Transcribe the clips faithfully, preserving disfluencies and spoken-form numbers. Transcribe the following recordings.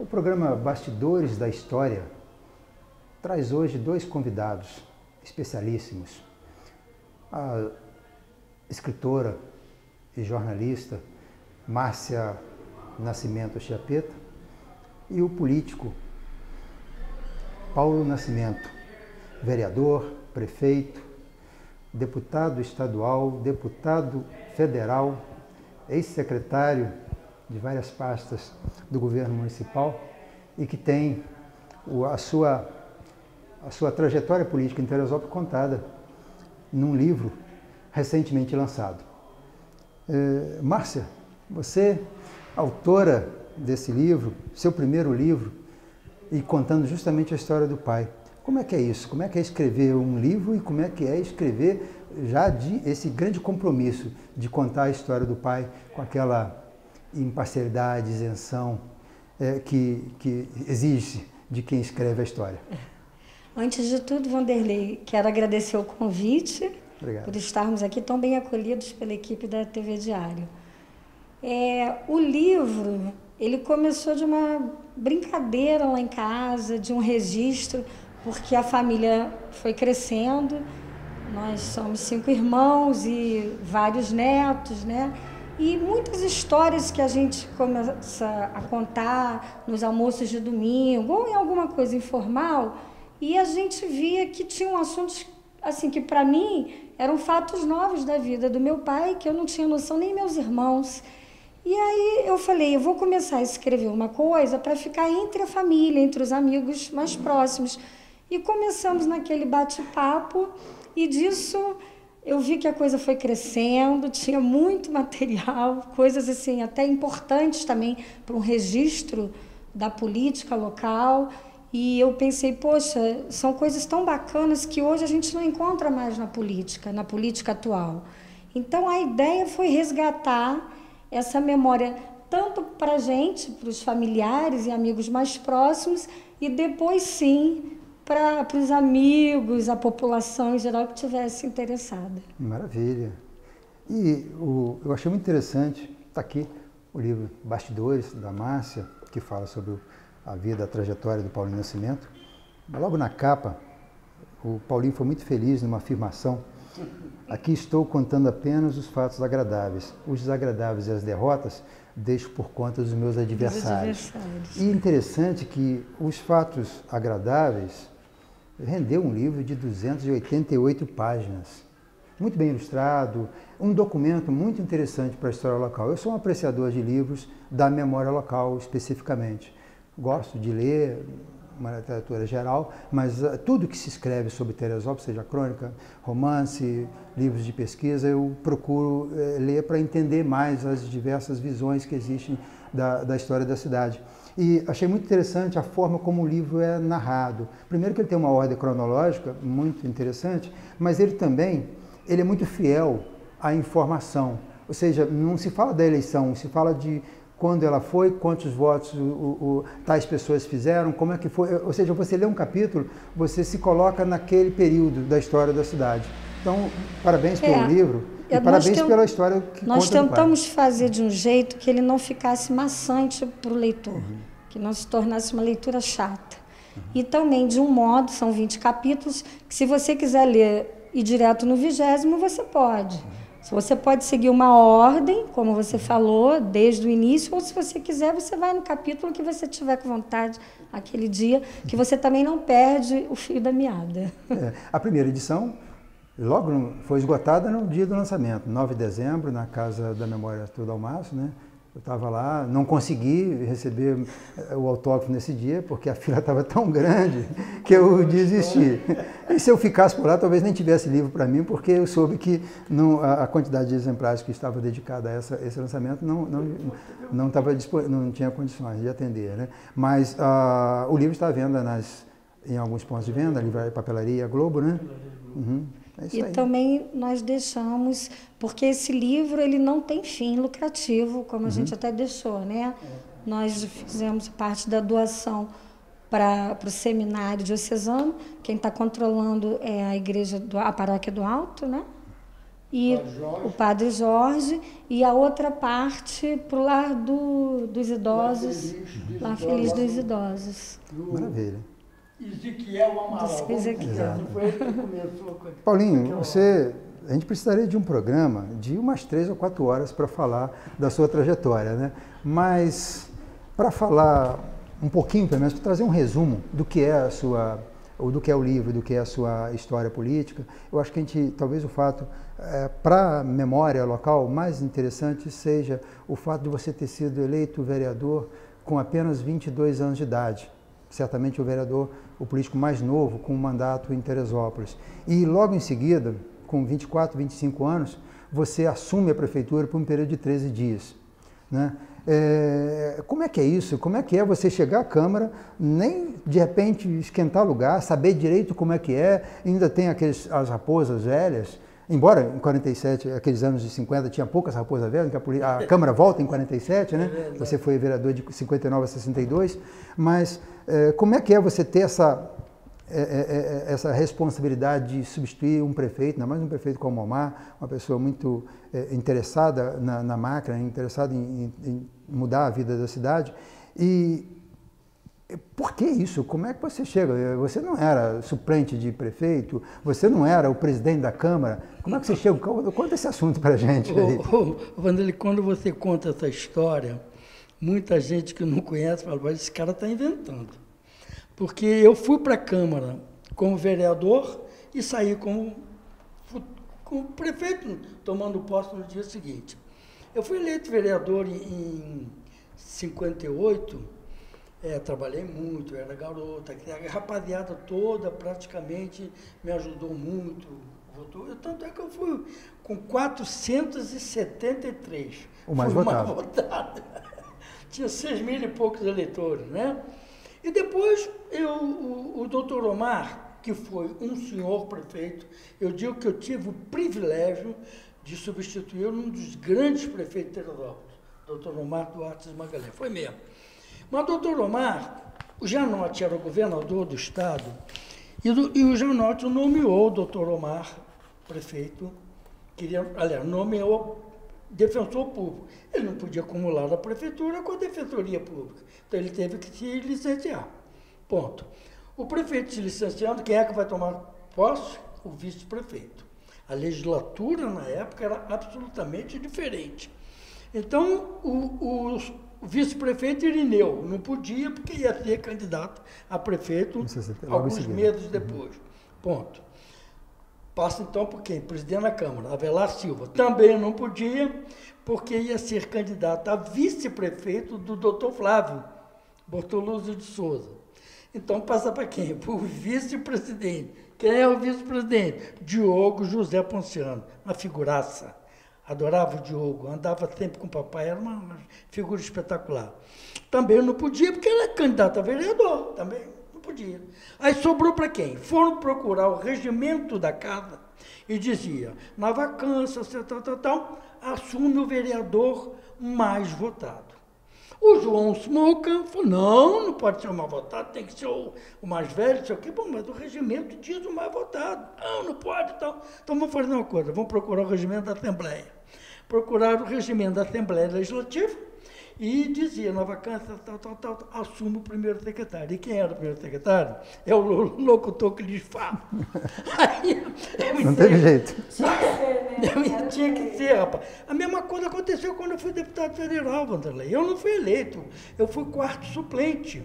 O programa Bastidores da História traz hoje dois convidados especialíssimos. A escritora e jornalista Márcia Nascimento Chiappetta e o político Paulo Nascimento, vereador, prefeito, deputado estadual, deputado federal, ex-secretário de várias pastas do governo municipal e que tem a sua, a sua trajetória política em Teresópolis contada num livro recentemente lançado. É, Márcia, você, autora desse livro, seu primeiro livro, e contando justamente a história do pai. Como é que é isso? Como é que é escrever um livro e como é que é escrever já de esse grande compromisso de contar a história do pai com aquela imparcialidade, isenção é, que, que exige de quem escreve a história? Antes de tudo, Vanderlei, quero agradecer o convite. Obrigado. Por estarmos aqui tão bem acolhidos pela equipe da T V Diário. É, o livro, ele começou de uma brincadeira lá em casa, de um registro, porque a família foi crescendo, nós somos cinco irmãos e vários netos, né? E muitas histórias que a gente começa a contar nos almoços de domingo ou em alguma coisa informal, e a gente via que tinham assuntos assim que para mim eram fatos novos da vida do meu pai, que eu não tinha noção, nem meus irmãos. E aí eu falei, eu vou começar a escrever uma coisa para ficar entre a família, entre os amigos mais próximos. E começamos naquele bate-papo e disso eu vi que a coisa foi crescendo, tinha muito material, coisas assim até importantes também para um registro da política local. E eu pensei, poxa, são coisas tão bacanas que hoje a gente não encontra mais na política, na política atual. Então a ideia foi resgatar essa memória tanto para a gente, para os familiares e amigos mais próximos, e depois sim para os amigos, a população em geral que estivesse interessada. Maravilha. E o, eu achei muito interessante, está aqui o livro Bastidores, da Márcia, que fala sobre o, a vida, a trajetória do Paulinho Nascimento. Logo na capa, o Paulinho foi muito feliz numa afirmação: aqui estou contando apenas os fatos agradáveis. Os desagradáveis e as derrotas deixo por conta dos meus adversários. adversários. E interessante que os fatos agradáveis rendeu um livro de duzentas e oitenta e oito páginas. Muito bem ilustrado, um documento muito interessante para a história local. Eu sou um apreciador de livros da memória local especificamente. Gosto de ler uma literatura geral, mas uh, tudo que se escreve sobre Teresópolis, seja crônica, romance, livros de pesquisa, eu procuro uh, ler para entender mais as diversas visões que existem da, da história da cidade. E achei muito interessante a forma como o livro é narrado. Primeiro que ele tem uma ordem cronológica muito interessante, mas ele também ele é muito fiel à informação. Ou seja, não se fala da eleição, se fala de quando ela foi, quantos votos o, o, tais pessoas fizeram, como é que foi. Ou seja, você lê um capítulo, você se coloca naquele período da história da cidade. Então, parabéns pelo é, livro e parabéns tem, pela história que nós conta tentamos fazer de um jeito que ele não ficasse maçante para o leitor, uhum. que não se tornasse uma leitura chata. Uhum. E também, de um modo, são vinte capítulos, que se você quiser ler e ir direto no vigésimo, você pode. Uhum. Você pode seguir uma ordem, como você falou, desde o início, ou se você quiser, você vai no capítulo que você tiver com vontade aquele dia, que você também não perde o fio da meada. É, a primeira edição logo no, foi esgotada no dia do lançamento, nove de dezembro, na Casa da Memória Arthur Dalmasso, né? Eu estava lá, não consegui receber o autógrafo nesse dia, porque a fila estava tão grande que eu desisti. E se eu ficasse por lá, talvez nem tivesse livro para mim, porque eu soube que não, a quantidade de exemplares que estava dedicada a essa, esse lançamento não, não, não, tava, não tinha condições de atender, né? Mas uh, o livro está à venda nas, em alguns pontos de venda, Livraria, Papelaria, Globo, né? Uhum. É isso e aí. Também nós deixamos, porque esse livro ele não tem fim lucrativo, como a uhum. gente até deixou, né? É. Nós fizemos parte da doação para o seminário diocesano. Quem está controlando é a igreja, do, a paróquia do Alto, né? e o Padre Jorge, e a outra parte para o Lar do, dos Idosos, Lar Feliz dos Idosos. Maravilha. Ezequiel Amaral. Ezequiel. Foi ele que começou com... Paulinho, você, a gente precisaria de um programa de umas três ou quatro horas para falar da sua trajetória, né? Mas para falar um pouquinho, pelo menos, para trazer um resumo do que é a sua, ou do que é o livro, do que é a sua história política, eu acho que a gente, talvez o fato, é, para a memória local, mais interessante seja o fato de você ter sido eleito vereador com apenas vinte e dois anos de idade. Certamente o vereador, o político mais novo, com um mandato em Teresópolis. E logo em seguida, com vinte e quatro, vinte e cinco anos, você assume a prefeitura por um período de treze dias. Né? É, como é que é isso? Como é que é você chegar à Câmara, nem de repente esquentar lugar, saber direito como é que é, ainda tem aqueles, as raposas velhas, embora em quarenta e sete, aqueles anos de cinquenta, tinha poucas raposas velhas, que a, a Câmara volta em quarenta e sete, né? Você foi vereador de cinquenta e nove a sessenta e dois, mas é, como é que é você ter essa, é, é, essa responsabilidade de substituir um prefeito, ainda mais um prefeito como o Omar, uma pessoa muito é, interessada na, na máquina, interessada em, em mudar a vida da cidade, e por que isso? Como é que você chega? Você não era suplente de prefeito, você não era o presidente da Câmara. Como é que você chega? Conta esse assunto para a gente. Aí. Ô, ô, Vanderlei, quando você conta essa história, muita gente que não conhece fala, mas esse cara está inventando. Porque eu fui para a Câmara como vereador e saí como, como prefeito, tomando posse no dia seguinte. Eu fui eleito vereador em cinquenta e oito, É, trabalhei muito, era garota, a rapaziada toda praticamente me ajudou muito, votou, tanto é que eu fui com quatrocentos e setenta e três. O mais fui votado. mais votado. Tinha seis mil e poucos eleitores, né? E depois eu, o, o doutor Omar, que foi um senhor prefeito, eu digo que eu tive o privilégio de substituir um dos grandes prefeitos de Teresópolis, doutor Omar Duarte Magalhães, foi mesmo. Mas o doutor Omar, o Janotti era o governador do estado, e, do, e o Janotti nomeou o doutor Omar prefeito, queria, aliás, nomeou defensor público. Ele não podia acumular a prefeitura com a defensoria pública, então ele teve que se licenciar. Ponto. O prefeito se licenciando, quem é que vai tomar posse? O vice-prefeito. A legislatura, na época, era absolutamente diferente. Então, o, os O vice-prefeito Irineu não podia, porque ia ser candidato a prefeito alguns meses depois. Ponto. Passa então por quem? Presidente da Câmara, Avelar Silva. Também não podia, porque ia ser candidato a vice-prefeito do doutor Flávio Bortoluzzi de Souza. Então passa para quem? Para o vice-presidente. Quem é o vice-presidente? Diogo José Ponciano, uma figuraça. Adorava o Diogo, andava sempre com o papai, era uma, uma figura espetacular. Também não podia, porque era candidato a vereador, também não podia. Aí sobrou para quem? Foram procurar o regimento da casa e dizia, na vacância, tal, tal, tal, assume o vereador mais votado. O João Smoka falou, não, não pode ser o mais votado, tem que ser o, o mais velho, não sei o quê. Bom, mas o regimento diz o mais votado. Não, não pode, então. Então vamos fazer uma coisa, vamos procurar o regimento da Assembleia. Procuraram o regimento da Assembleia Legislativa e dizia, na vacância, tal, tal, tal, tal, assume o primeiro secretário. E quem era o primeiro secretário? É o locutor que lhes fala. Aí, não teve jeito. Tinha que ser, né? Tinha que ser, rapaz. A mesma coisa aconteceu quando eu fui deputado federal, Vanderlei. Eu não fui eleito, eu fui quarto suplente.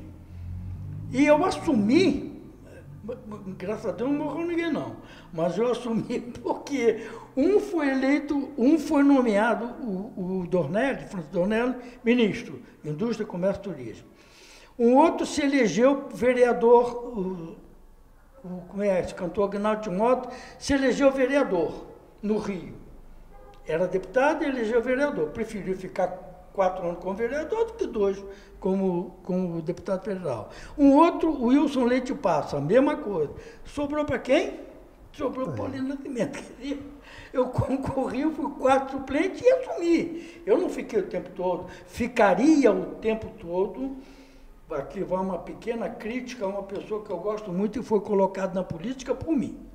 E eu assumi, graças a Deus não morreu ninguém não, mas eu assumi porque um foi eleito, um foi nomeado, o, o Dornelli, Francisco Dornelli, ministro, Indústria, Comércio e Turismo. Um outro se elegeu vereador, o, o, como é esse cantor Agnaldo Timóteo, se elegeu vereador no Rio. Era deputado e elegeu vereador. Preferiu ficar quatro anos como vereador do que dois como, como deputado federal. Um outro, o Wilson Leite Passo, a mesma coisa. Sobrou para quem? Sobrou para o Paulino Nascimento. Eu concorri, eu fui quatro suplente e assumi. Eu não fiquei o tempo todo. Ficaria o tempo todo. Aqui vai uma pequena crítica a uma pessoa que eu gosto muito e foi colocada na política por mim,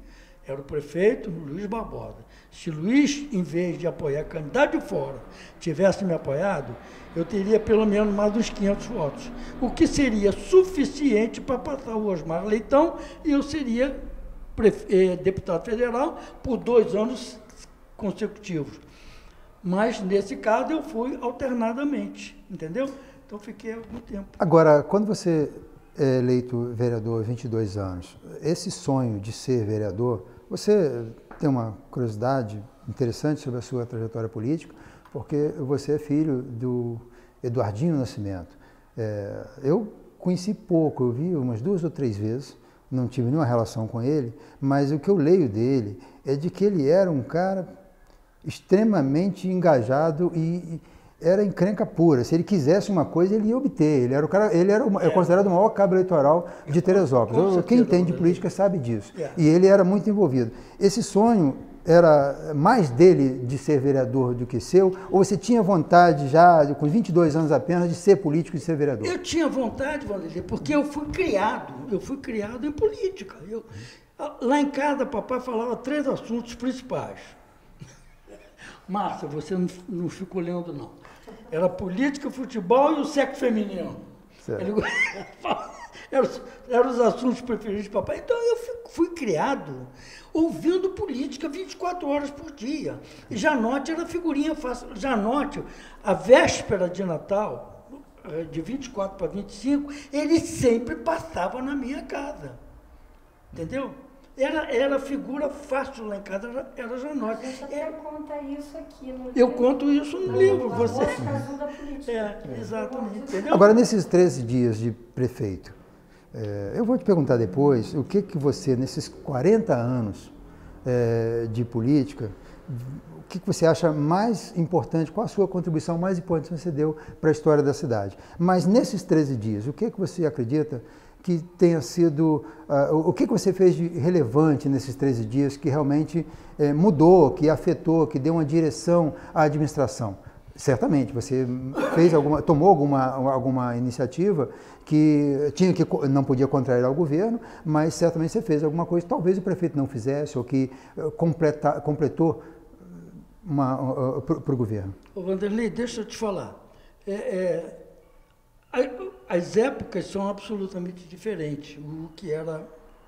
Era o prefeito Luiz Barbosa. Se Luiz, em vez de apoiar candidato de fora, tivesse me apoiado, eu teria pelo menos mais uns quinhentos votos, o que seria suficiente para passar o Osmar Leitão e eu seria eh, deputado federal por dois anos consecutivos. Mas, nesse caso, eu fui alternadamente, entendeu? Então, fiquei algum tempo. Agora, quando você é eleito vereador há vinte e dois anos, esse sonho de ser vereador, você tem uma curiosidade interessante sobre a sua trajetória política, porque você é filho do Eduardinho Nascimento. É, eu conheci pouco, eu vi umas duas ou três vezes, não tive nenhuma relação com ele, mas o que eu leio dele é de que ele era um cara extremamente engajado e era encrenca pura. Se ele quisesse uma coisa, ele ia obter. Ele era o cara, ele era o, é considerado o maior cabo eleitoral de Teresópolis. Eu, quem entende política sabe disso. E ele era muito envolvido. Esse sonho era mais dele de ser vereador do que seu? Ou você tinha vontade já, com vinte e dois anos apenas, de ser político e de ser vereador? Eu tinha vontade, Vanderlei, porque eu fui criado, eu fui criado em política. Eu, lá em casa, papai falava três assuntos principais. Márcia, você não, não ficou lendo, não. Era política, futebol e o sexo feminino. Ele, eram, eram os assuntos preferidos de papai. Então, eu fui, fui criado ouvindo política vinte e quatro horas por dia. E Janote era figurinha fácil. Janote, a véspera de Natal, de vinte e quatro para vinte e cinco, ele sempre passava na minha casa. Entendeu? Era, era figura fácil lá em casa, era, era Janote. Você até é, conta isso aqui no livro. Eu conto isso no, no livro. Você... Da política. É, exatamente. Entendeu? Agora, nesses treze dias de prefeito, é, eu vou te perguntar depois, o que que você, nesses quarenta anos é, de política, o que que você acha mais importante, qual a sua contribuição mais importante que você deu para a história da cidade? Mas nesses treze dias, o que que você acredita que tenha sido, uh, o que que você fez de relevante nesses treze dias que realmente eh, mudou, que afetou, que deu uma direção à administração? Certamente, você fez alguma, tomou alguma, alguma iniciativa que tinha que não podia contrariar o governo, mas certamente você fez alguma coisa que talvez o prefeito não fizesse ou que completa, completou uh, para o governo. Ô Vanderlei, deixa eu te falar. É, é... As épocas são absolutamente diferentes. O que era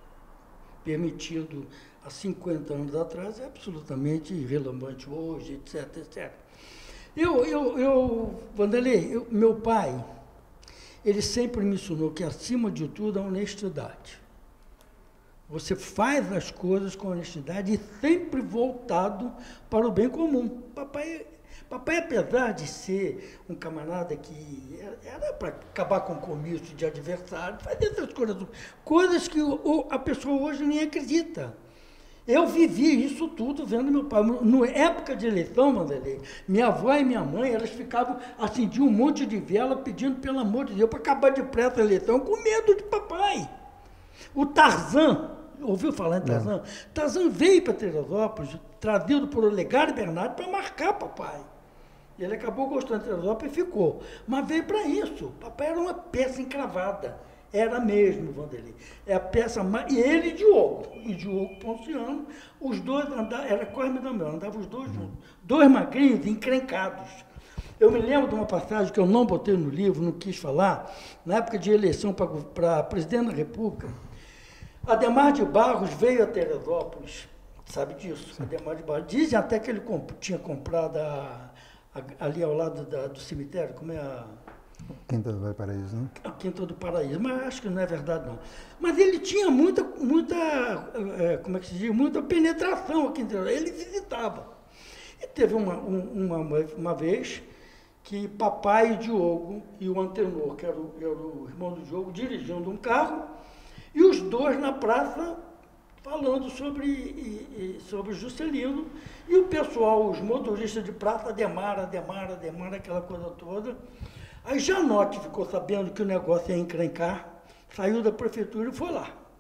permitido há cinquenta anos atrás é absolutamente irrelevante hoje, etc, etcétera. Eu, eu, eu Vanderlei, eu, meu pai, ele sempre me ensinou que, acima de tudo, a honestidade. Você faz as coisas com honestidade e sempre voltado para o bem comum. Papai... Papai, apesar de ser um camarada que era para acabar com o comício de adversário, fazer essas coisas, coisas que o, a pessoa hoje nem acredita. Eu vivi isso tudo vendo meu pai. Na época de eleição, Vanderlei, minha avó e minha mãe, elas ficavam, acendiam um monte de vela pedindo, pelo amor de Deus, para acabar depressa a eleição, com medo de papai. O Tarzan, ouviu falar em Tarzan? Não. Tarzan veio para Teresópolis, trazido por Olegário Bernardo, para marcar papai. Ele acabou gostando de Teresópolis e ficou. Mas veio para isso. Papai era uma peça encravada. Era mesmo, Vanderlei. É a peça mais... E ele e Diogo. E Diogo Ponciano, os dois andavam... Era Cosme e Damião, andavam os dois juntos. Dois magrinhos, encrencados. Eu me lembro de uma passagem que eu não botei no livro, não quis falar, na época de eleição para presidente da República. Ademar de Barros veio a Teresópolis. Sabe disso? Sim. Ademar de Barros. Dizem até que ele comp... tinha comprado a... ali ao lado da, do cemitério, como é a... Quinta do Paraíso, né? A Quinta do Paraíso, mas acho que não é verdade, não. Mas ele tinha muita, muita é, como é que se diz, muita penetração aqui em Teresópolis. Ele visitava. E teve uma, uma, uma vez que papai e Diogo e o Antenor, que era o, era o irmão do Diogo, dirigindo um carro, e os dois na praça falando sobre, sobre Juscelino, e o pessoal, os motoristas de praça, Ademar, Ademar, Ademar, aquela coisa toda. Aí Janote ficou sabendo que o negócio ia encrencar, saiu da prefeitura e foi lá.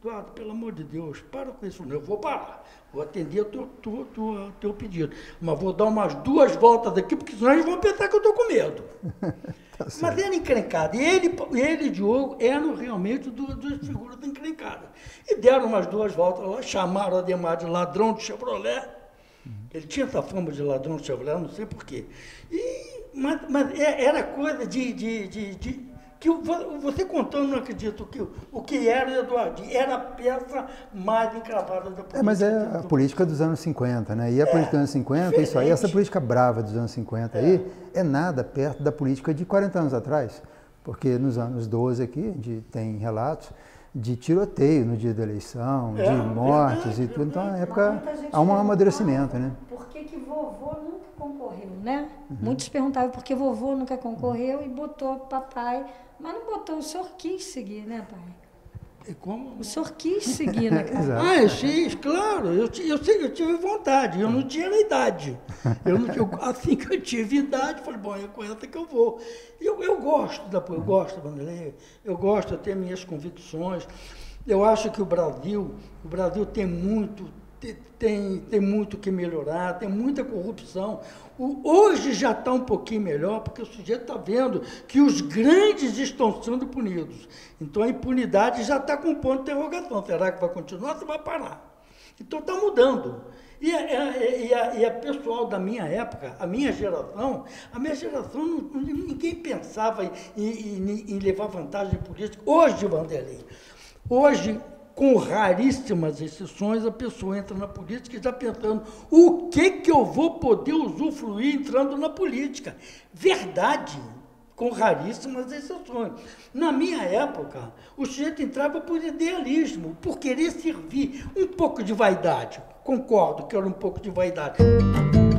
Eduardo, pelo amor de Deus, para com isso. Eu vou parar, vou atender o teu, teu, teu, teu pedido. Mas vou dar umas duas voltas aqui, porque senão eles vão pensar que eu estou com medo. Tá, mas era encrencado. E ele, ele e Diogo eram realmente duas, duas figuras encrencadas. E deram umas duas voltas lá, chamaram o Adhemar de ladrão de Chevrolet. Ele tinha essa fama de ladrão de Chevrolet, não sei porquê. E, mas, mas era coisa de, de, de, de que você contando, não acredito, que o que era o Eduardo, era a peça mais encravada da política. É, mas é a política dos anos cinquenta, né? E a é, política dos anos cinquenta, diferente. Isso aí, essa política brava dos anos cinquenta é. aí, é nada perto da política de quarenta anos atrás. Porque nos anos doze aqui, a gente tem relatos de tiroteio no dia da eleição, é, de mortes verdade, e tudo. Então, na época, há um amadurecimento, né? Por que que vovô nunca concorreu, né? Uhum. Muitos perguntavam por que vovô nunca concorreu e botou papai, mas não botou, o senhor quis seguir, né, pai? E como? O senhor quis seguir na casa. Ah, eu fiz, claro, eu, eu, eu tive vontade, eu não tinha idade. Eu não, eu, assim que eu tive idade, falei, bom, é com essa que eu vou. Eu, eu gosto da eu gosto, Vanderlei, eu gosto, eu tenho minhas convicções. Eu acho que o Brasil, o Brasil tem muito, tem, tem, tem muito que melhorar, tem muita corrupção. O, hoje já está um pouquinho melhor, porque o sujeito está vendo que os grandes estão sendo punidos. Então a impunidade já está com um ponto de interrogação. Será que vai continuar ou vai parar? Então está mudando. E a, e, a, e a pessoal da minha época, a minha geração, a minha geração, não, ninguém pensava em, em, em levar vantagem política. Hoje, Vanderlei, hoje, com raríssimas exceções, a pessoa entra na política e está pensando o que, que eu vou poder usufruir entrando na política. Verdade, com raríssimas exceções. Na minha época, o sujeito entrava por idealismo, por querer servir, um pouco de vaidade. Concordo que era um pouco de vaidade.